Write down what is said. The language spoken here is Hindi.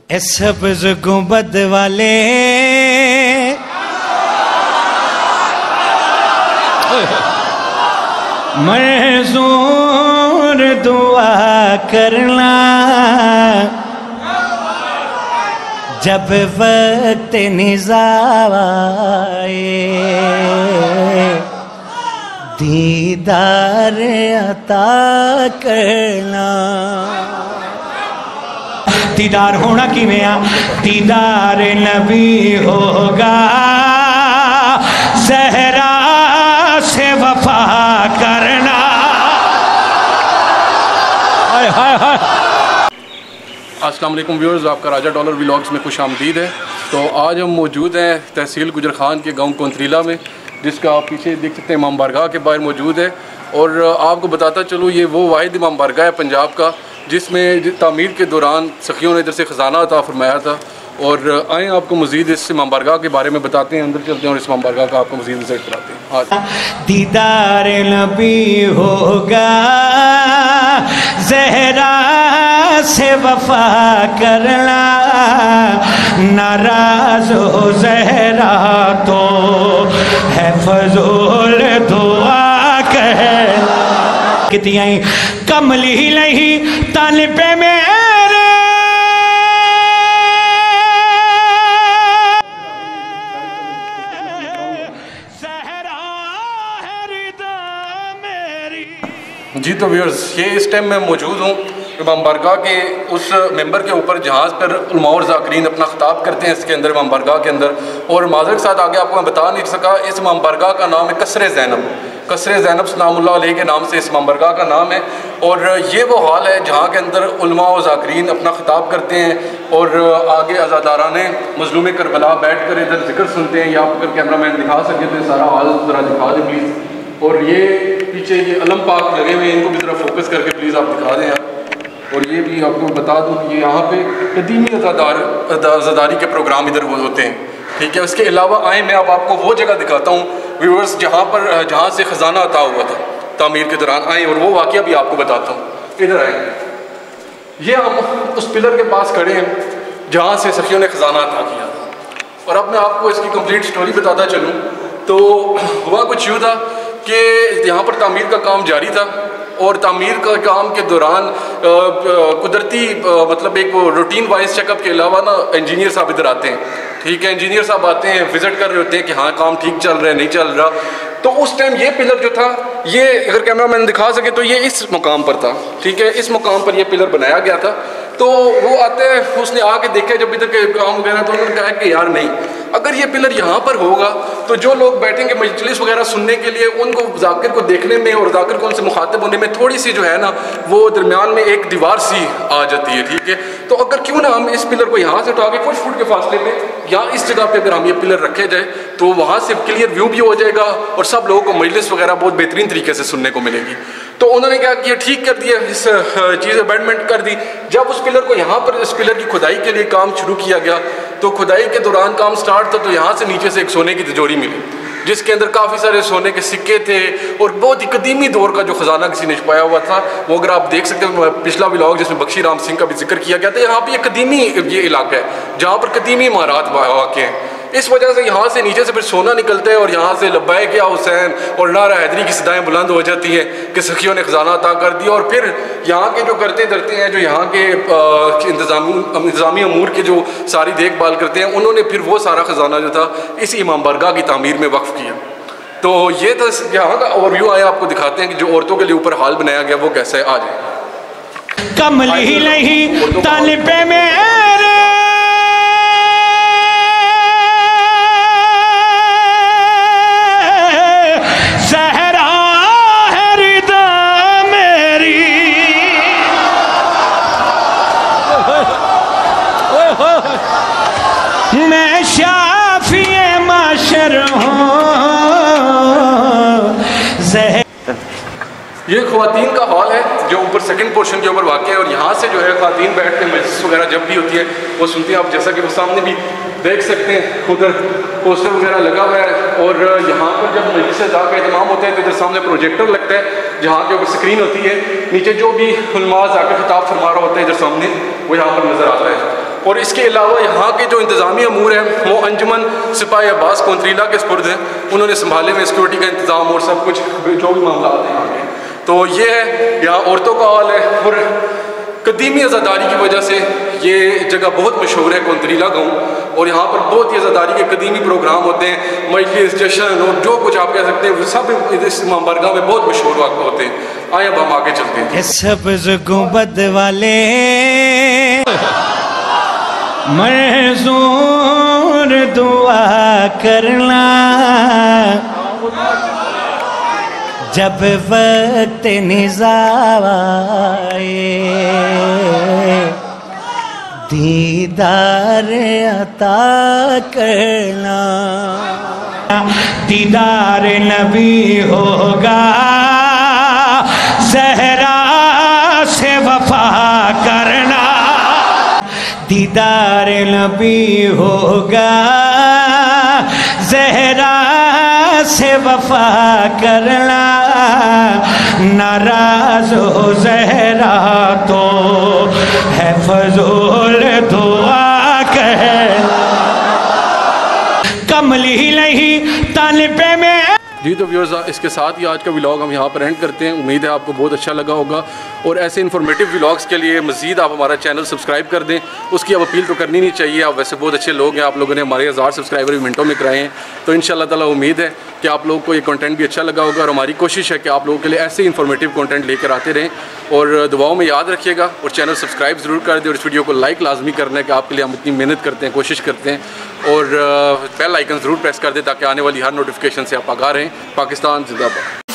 इस सब्ज़ गुंबद वाले मंजूर दुआ करना जब वक्त निज़ाए दीदार अता करना। दीदार होना किवें आ, दीदार नबी होगा ज़हरा से वफा करना। हाय हाय हाय। अस्सलाम वालेकुम व्यूअर्स, आपका राजा डॉलर व्लॉग्स में खुश आमदीद है। तो आज हम मौजूद हैं तहसील गुजर खान के गांव कोंतरीला में, जिसका आप पीछे देख सकते हैं इमाम बारगाह के बाहर मौजूद है। और आपको बताता चलूँ, ये वो वाहिद इमाम बारगाह है पंजाब का जिसमें तामीर के दौरान सखियों ने इधर से ख़जाना अता फरमाया था। और आए आपको मज़ीद इस इमाम बारगाह के बारे में बताते हैं, अंदर चलते हैं और इस इमाम बारगाह का आपको मज़ीद विज़िट कराते हैं। आज दीदार नबी होगा ज़हरा से वफा करना, नाराज़ हो ज़हरा तो है फजूल दुआ कहना। कितनी कमली नहीं तालिबे मेरे सहरा है रिदा मेरी। जी तो व्यूअर्स, ये इस टाइम मैं मौजूद हूँ इमाम बारगाह के उस मेंबर के ऊपर जहाँ पर उलमा और ज़ाकिरीन अपना ख़िताब करते हैं इसके अंदर, इमाम बारगाह के अंदर। और माज़रत के साथ आगे आपको मैं बता नहीं सका, इस इमाम बारगाह का नाम है कसरे ज़ैनब। कसरे ज़ैनब सलामुल्लाह अलैह के नाम से इस इमाम बारगाह का नाम है। और ये वो हाल है जहाँ के अंदर उलमा और ज़ाकिरीन अपना ख़िताब करते हैं और आगे अज़ादाराने मज़लूम करबला बैठ कर इधर जिक्र सुनते हैं। या आप अगर कैमरा मैन दिखा सके तो सारा हाल ज़रा दिखा दें प्लीज़। और ये पीछे ये अलम पाक लगे हुए हैं, इनको भी ज़रा फोकस करके प्लीज़ आप दिखा दें। और ये भी आपको बता दूँ कि ये यहाँ पे कदीमी अज़ादारी के प्रोग्राम इधर होते हैं, ठीक है। उसके अलावा आए मैं अब आपको वो जगह दिखाता हूँ व्यूअर्स जहाँ से ख़जाना अता हुआ था तामीर के दौरान। आए और वो वाक़या भी आपको बताता हूँ। इधर आए, ये हम उस पिलर के पास खड़े हैं जहाँ से सखियों ने ख़जाना अता किया था। और अब मैं आपको इसकी कंप्लीट स्टोरी बताता चलूँ तो हुआ कुछ यूँ था कि यहाँ पर तामीर का काम जारी था। और तामीर का काम के दौरान कुदरती मतलब एक वो रूटीन वाइज चेकअप के अलावा ना इंजीनियर साहब इधर आते हैं, ठीक है। इंजीनियर साहब आते हैं, विजिट कर रहे होते हैं कि हाँ काम ठीक चल रहा है नहीं चल रहा। तो उस टाइम ये पिलर जो था, ये अगर कैमरा मैन दिखा सके तो ये इस मुकाम पर था, ठीक है। इस मुकाम पर यह पिलर बनाया गया था। तो वो आते हैं, उसने आके देखा जब इधर के काम वगैरह, तो उन्होंने कहा कि यार नहीं, अगर ये पिलर यहाँ पर होगा तो जो लोग बैठेंगे मजलिस वगैरह सुनने के लिए, उनको जाकिर को देखने में और जाकिर को उनसे मुखातिब होने में थोड़ी सी जो है ना वो दरमियान में एक दीवार सी आ जाती है, ठीक है। तो अगर क्यों ना हम इस पिलर को यहाँ से उठा के कुछ फुट के फासले में या इस जगह पे अगर हम ये पिलर रखे जाए तो वहाँ से क्लियर व्यू भी हो जाएगा और सब लोगों को मजलिस वगैरह बहुत बेहतरीन तरीके से सुनने को मिलेगी। तो उन्होंने क्या किया, ठीक कर दिया, इस चीज़ अबैंडमेंट कर दी। जब उस पिलर को यहाँ पर इस पिलर की खुदाई के लिए काम शुरू किया गया तो खुदाई के दौरान काम स्टार्ट था, तो यहाँ से नीचे से एक सोने की तिजोरी मिली जिसके अंदर काफ़ी सारे सोने के सिक्के थे और बहुत ही कदीमी दौर का जो ख़जाना किसी ने छुपाया हुआ था। वो अगर आप देख सकते हो पिछला व्लॉग जिसमें बख्शी राम सिंह का भी जिक्र किया गया था, यहाँ पे एक कदीमी ये इलाका है जहाँ पर कदीमी इमारात वाक़ हैं। इस वजह से यहाँ से नीचे से फिर सोना निकलता है और यहाँ से लब्बैक या हुसैन और नारा हैदरी की सदाएं बुलंद हो जाती हैं कि सखियों ने ख़जाना अता कर दिया। और फिर यहाँ के जो करते धरते हैं, जो यहाँ के इंतज़ामी अमूर के जो सारी देखभाल करते हैं, उन्होंने फिर वो सारा ख़जाना जो था इस इमाम बारगाह की तामीर में वक्फ़ किया। तो ये तो यहाँ का ओवरव्यू आया, आपको दिखाते हैं कि जो औरतों के लिए ऊपर हाल बनाया गया वो कैसा है। आ जाए कमली नहीं तालिबे मेरे सहरा है रिदा मेरी। मैं शाफिए माशर हूँ। ये ख्वातीन का हॉल है जो ऊपर सेकंड पोर्शन के ऊपर वाक़ है। और यहाँ से जो है ख्वातीन बैठ के मजलिस वगैरह जब भी होती है वो सुनती हैं। आप जैसा कि वो सामने भी देख सकते हैं, उधर पोस्टर वगैरह लगा हुआ है। और यहाँ पर जब मजलिस का इंतजाम होता है तो इधर सामने प्रोजेक्टर लगता है जहाँ के ऊपर स्क्रीन होती है। नीचे जो भी उलमा जाकर खिताब फरमा रहा होता है इधर सामने वो यहाँ पर नज़र आता है। और इसके अलावा यहाँ के जो इंतज़ामी अमूर हैं वो अंजुमन सिपाही अब्बास कोंथरीला के स्पुर्द हैं, उन्होंने संभाले में सिक्योरिटी का इंतज़ाम और सब कुछ जो भी मामला आते हैं यहाँ के। तो ये है यहाँ औरतों का हाल है। और कदीमी अज़ादारी की वजह से ये जगह बहुत मशहूर है कोंथरीला गाँव, और यहाँ पर बहुत ही अज़ादारी के कदीमी प्रोग्राम होते हैं, मजलिस जश्न और जो कुछ आप कह सकते हैं सब इस इमाम बारगाह में बहुत मशहूर वाक़ होते हैं। आए अब हम आगे चलते हैं। सब्ज़ गुंबद वाले मंजूर दुआ करना, जब वक्त निज़ार आए दीदार अता करना। दीदार नबी होगा, ज़हरा से वफा करना। दीदार नबी होगा, ज़हरा से वफा करना। नाराज़ हो ज़हरा तो है फजूल दुआ कहना। कमली नहीं तालिबे में। जी तो व्यूअर्स, इसके साथ ही आज का व्लॉग हम यहाँ पर एंड करते हैं। उम्मीद है आपको बहुत अच्छा लगा होगा, और ऐसे इन्फॉर्मेटिव व्लॉग्स के लिए मज़ीद आप हमारा चैनल सब्सक्राइब कर दें। उसकी अब अपील तो करनी नहीं चाहिए, आप वैसे बहुत अच्छे लोग हैं, आप लोगों ने हमारे 1000 सब्सक्राइबर मिनटों में कराए हैं। तो इंशाल्लाह ताला उम्मीद है कि आप लोगों को ये कंटेंट भी अच्छा लगा होगा, और हमारी कोशिश है कि आप लोगों के लिए ऐसे इन्फॉर्मेटिव कंटेंट लेकर आते रहें। और दुआओं में याद रखिएगा, और चैनल सब्सक्राइब ज़रूर कर दें, और इस वीडियो को लाइक लाजमी करना है कि आपके लिए हम इतनी मेहनत करते हैं, कोशिश करते हैं। और बेल आइकन ज़रूर प्रेस कर दें ताकि आने वाली हर नोटिफिकेशन से आप आगाह रहें। पाकिस्तान जिंदाबाद।